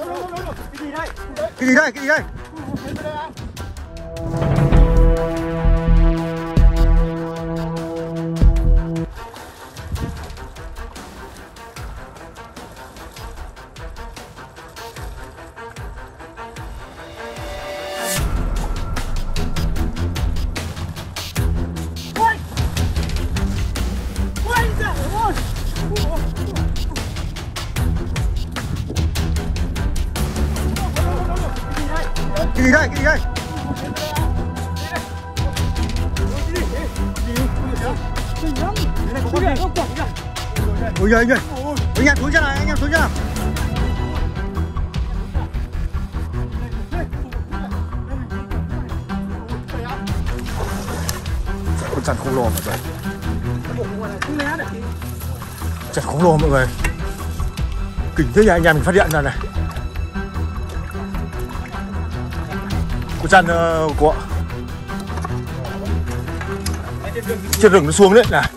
Cái gì đây? Cái gì đây? Cái gì đây? Cái gì đây? Ôi giời ơi. Anh em xuống ra này, anh em xuống ra nào. Con chăn khổng lồ mọi người. Chăn khổng lồ mọi người. Kinh thế nhỉ, anh em mình phát hiện ra này. Con chăn của trên rừng nó xuống đấy này.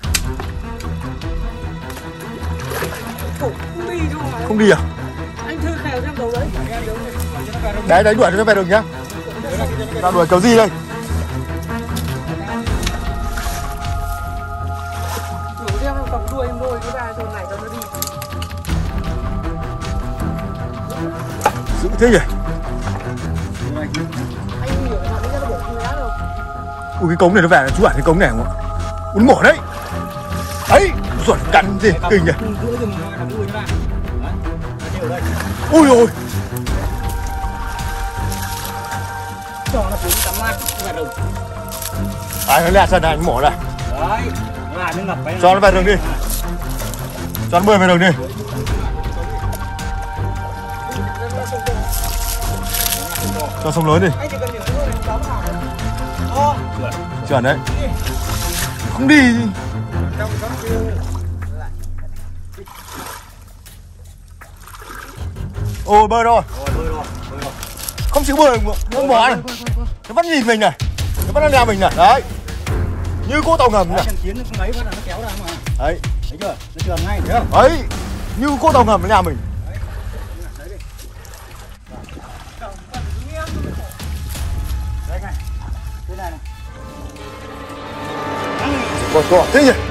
Không đi à? Anh thử khèo xem đầu đấy. Đấy, đấy đuổi nó về đường nhá. Tao đuổi kiểu gì đây? Chủ đem em cầm đuôi em lôi cái ra chỗ này cho nó đi. Dữ thế nhỉ? Anh hiểu là nó bổ chú đá đâu. Ui cái cống này nó về chú ả cái cống này không ạ? Uống mổ đấy. Đấy, ruột cắn gì kinh nhỉ? Ui ôi. Cho nó xuống tắm mát về đường. Nó lẹ sân này anh mổ này. Đấy, là nó ngập cái. Cho nó về đường đi. Cho nó bơi về đường đi. Cho sông lớn đi. Anh chỉ cần hiểu thôi là tắm hả? Chuẩn đấy. Không đi. Ôi bơi rồi. Không chịu bơi không bỏ này. Nó vẫn nhìn mình này. Nó vẫn đang đeo mình này. Đấy. Như cô tàu ngầm này. Đấy. Thấy chưa? Nó trường ngay thấy không? Đấy. Như cô tàu ngầm nó nhà mình. Đây này. Thế này này. Còn thế nhỉ?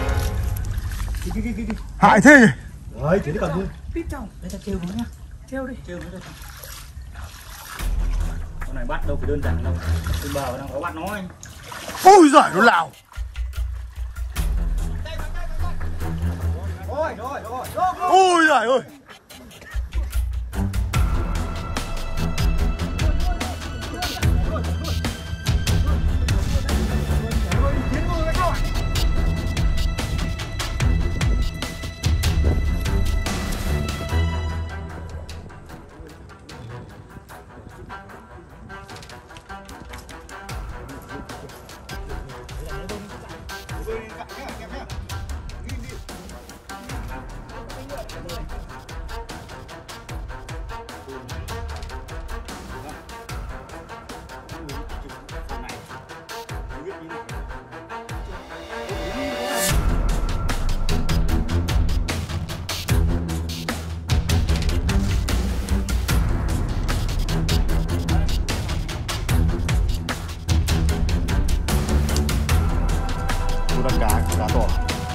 Hại thế nhỉ? Đấy, thế cầm luôn. Tít trong, đây ta treo nó nhá. Treo đi. Treo nó đây. Con này bắt đâu phải đơn giản đâu. Trên bờ đang có bắt nó anh. Ôi giời nó lào. Ôi giời ơi. Cá to.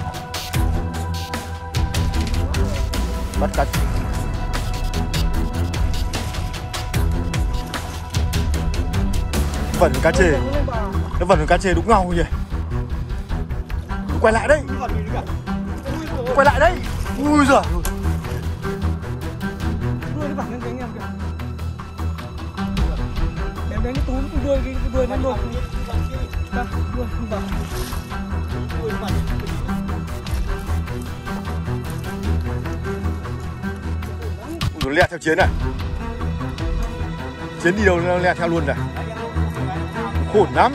Bắt cá. Vẩn cá chê. Nó vẩn cá chê đúng ngầu nhỉ. Quay lại đây. Quay lại đây. Ui giời. Đuôi nó vẳng lên cánh em kìa. Em đánh cái túm cái đuôi nó nộp. Đây, đuôi không vẳng. Nó lẹ theo Chiến này. Chiến đi đâu nó lẹ theo luôn này. Khổn lắm.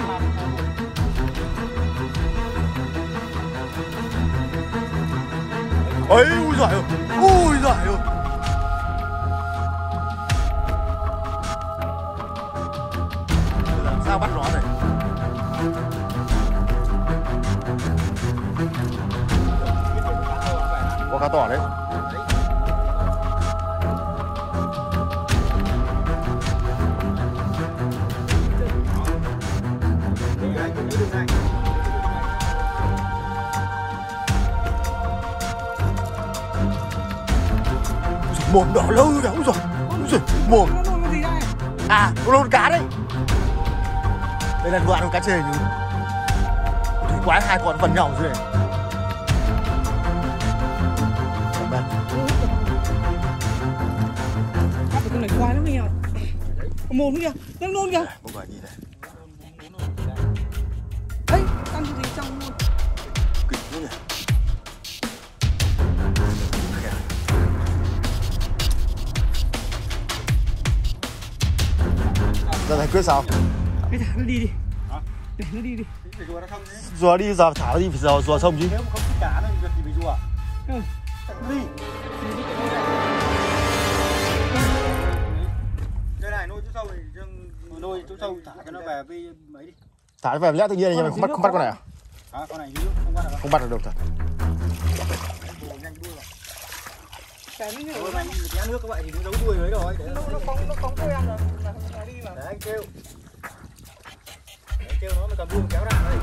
Ấy ui giời ơi. Ui giời ơi. Làm sao bắt nó này. Có cá to đấy. Mồm đỏ lâu kìa. Úi giời, mồm. Nó nôn cái gì đây? À, nó nôn cá đấy. Đây là đoạn con cá chê nhỉ. Thủy quái hai con vần nhau dưới này. Con này quái lắm nhỉ. Mồm kìa, đang nôn kìa. Mọi người nhìn này. Đấy, ăn cái gì trong luôn. Kinh quá nhỉ. Giờ giải quyết sao? Cái thả nó đi đi. Để nó đi đi. Rùa đi, giờ thả nó đi, phải rùa sông chứ. Nếu mà không thích cá nó việc gì phải rùa. Ừ. Đi. Đây này nuôi chỗ sâu này, nuôi chỗ sâu thả cho nó về với mấy đi. Thả nó về lẽ tự nhiên nhưng mà không bắt con này à? À, con này không bắt được. Không bắt được thật. Cái nó như Rồi mà nhìn cái nước các bạn thì nó giấu đuôi đấy rồi. nó phóng cái em là đi mà. Để anh kêu. Để anh kêu nó cầm đuôi kéo ra đây.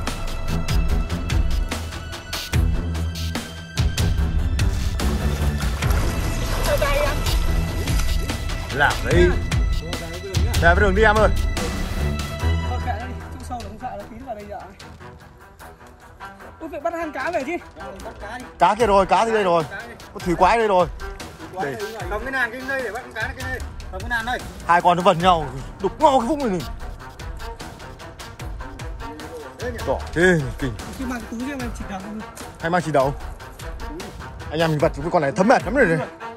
Làm đi. Về với đường đi em ơi. Thôi kệ nó đi, chỗ sâu là không sợ, nó tín vào đây giờ. Ui, phải bắt hang cá về chứ. Bắt cá đi. Cá kia rồi, cá thì đây rồi. Có thủy quái đây rồi. Đây. Cầm cái nàn cái đây để bắt con cá cái đây. Cầm cái nàn đây. Hai con nó vần nhau, đục ngo cái vũng này này. Đỏ thế kinh. Chứ mang cái túi cho em chỉ đầu. Hay mang chỉ đầu. Anh em mình vật cái con này thấm mệt lắm rồi này.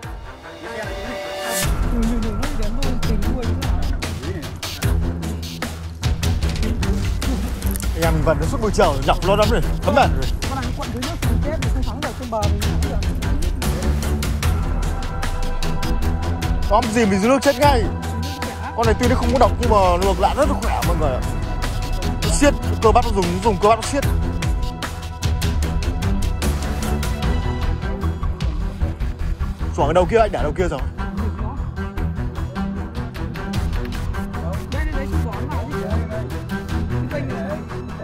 Nó đến thôi, tình đuôi nữa. Anh em mình vật nó suốt buổi chiều nhọc lo lắm rồi, thấm mệt rồi. Con này quận dưới nước thì chết thì không thắng được trên bờ mình thắng được. Tóm gì mình dưới nước chết ngay. Con này tuy nó không có độc nhưng mà ngược lại rất là khỏe mọi người ạ. Nó siết, cơ bắp nó dùng cơ bắp nó siết. Xoảng cái đầu kia anh để đầu kia rồi. Đây đấy chú bón vào chứ. Cái kênh này.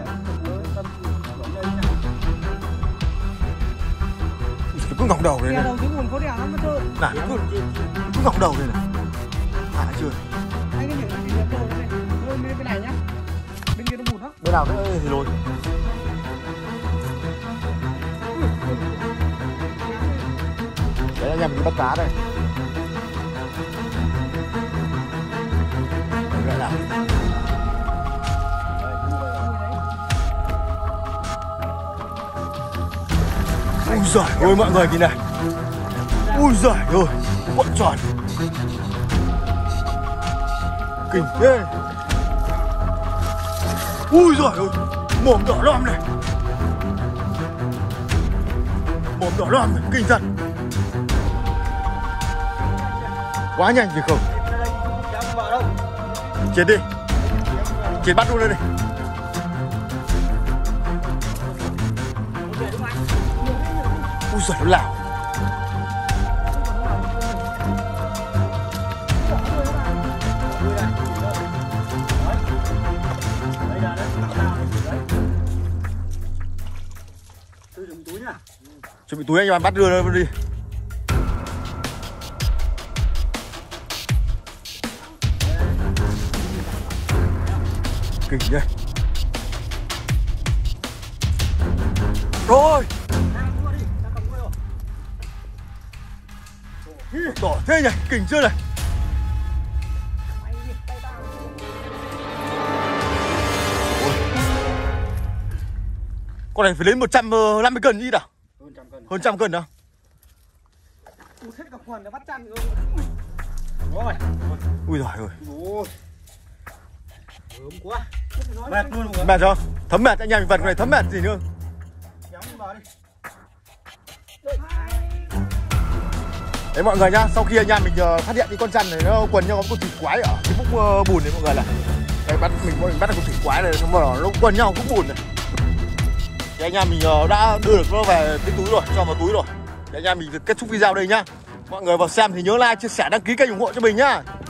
Nó cứ ngỏng đầu đây này. Đầu cái nguồn có đèn lắm nó trơn. Này nó cứ ngỏng đầu đây này. À chưa. Anh cái những cái gì đồ này. Lôi bên này nhá. Bên kia nó bùn đó. Bên nào nữa thì lôi. Đấy anh em mình đi bắt cá đây. Đấy là ui giời ơi mọi người nhìn này. Ui giời ơi, cuộn tròn. Kinh thế. Ui giời ơi, mồm đỏ lom này. Mồm đỏ lom này, kinh thật. Quá nhanh thì không. Chết đi. Chết bắt luôn đây này. Ui giời nó lào. Chuẩn bị túi anh em bắt đưa nó đi. Kinh đây. Rồi. Đỏ thế nhỉ, kinh chưa này. Con này phải đến 150 cân ít à? Hơn trăm cân đâu? Ui, hết cả quần nó bắt chăn rồi. Rồi. Ui giời ơi. Ôi. Ớm quá. Mệt luôn rồi. Mệt chưa? Thấm mệt anh em mình vật này thấm mệt gì nữa. Kéo vào đi. Đấy mọi người nhá, sau khi anh em mình phát hiện cái con chăn này nó quần nhau có con thủy quái ở cái vũng bùn này mọi người này. Đây mình bắt được con thủy quái này, xong rồi nó quần nhau vũng bùn này. Thì anh em mình đã đưa được nó về cái túi rồi, cho vào túi rồi. Thì anh em mình kết thúc video đây nhá. Mọi người vào xem thì nhớ like, chia sẻ, đăng ký kênh ủng hộ cho mình nhá.